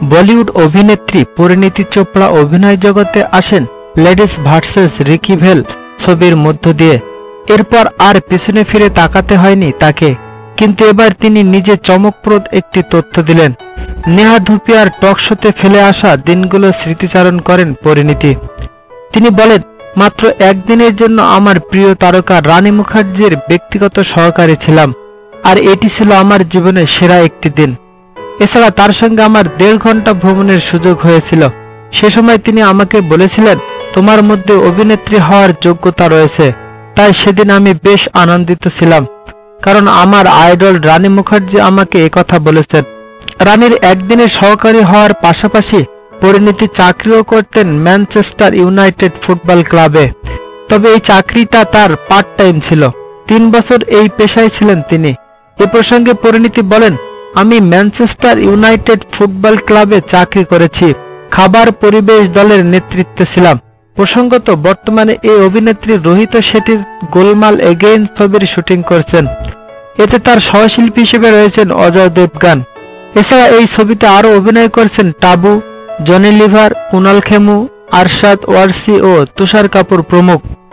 বলিউড অভিনেত্রী পরিণীতি চোপড়া অভিনয় জগতে আসেন লেডিস ভার্সেস রিকি ভেল ছবির মধ্য দিয়ে। এরপর আর পিছনে ফিরে তাকাতে হয়নি তাকে, কিন্তু এবার তিনি নিজে চমকপ্রদ একটি তথ্য দিলেন। নেহা ধুপিয়ার টক শোতে ফেলে আসা দিনগুলো স্মৃতিচারণ করেন পরিণীতি। তিনি বলেন, মাত্র একদিনের জন্য আমার প্রিয় তারকা রানী মুখার্জির ব্যক্তিগত সহকারী ছিলাম, আর এটি ছিল আমার জীবনের সেরা একটি দিন। এছাড়া তার সঙ্গে আমার 1.5 ঘন্টা ভ্রমণের সুযোগ হয়েছিল। সে সময় তিনি আমাকে বলেছিলেন, তোমার মধ্যে অভিনেত্রী হওয়ার যোগ্যতা রয়েছে। তাই সেদিন আমি বেশ আনন্দিত ছিলাম, কারণ আমার আইডল রানী মুখার্জি আমাকে একথা বলেছেন। রানীর একদিনের সহকারী হওয়ার পাশাপাশি পরিণীতি চাকরিও করতেন ম্যানচেস্টার ইউনাইটেড ফুটবল ক্লাবে। তবে এই চাকরিটা তার পার্ট টাইম ছিল। 3 বছর এই পেশায় ছিলেন তিনি। এ প্রসঙ্গে পরিণীতি বলেন, আমি ম্যানচেস্টার ইউনাইটেড ফুটবল ক্লাবে চাকরি করেছি, খাবার পরিবেশ দলের নেতৃত্বে ছিলাম। প্রসঙ্গত, বর্তমানে এই অভিনেত্রী রোহিত শেঠির গোলমাল এগেইন ছবির শুটিং করছেন। এতে তার সহশিল্পী হিসেবে রয়েছেন অজয় দেবগান। এছাড়া এই ছবিতে আরও অভিনয় করছেন টাবু, জনি লিভার, কুনাল খেমু, আরশাদ ওয়ারসি ও তুষার কাপুর প্রমুখ।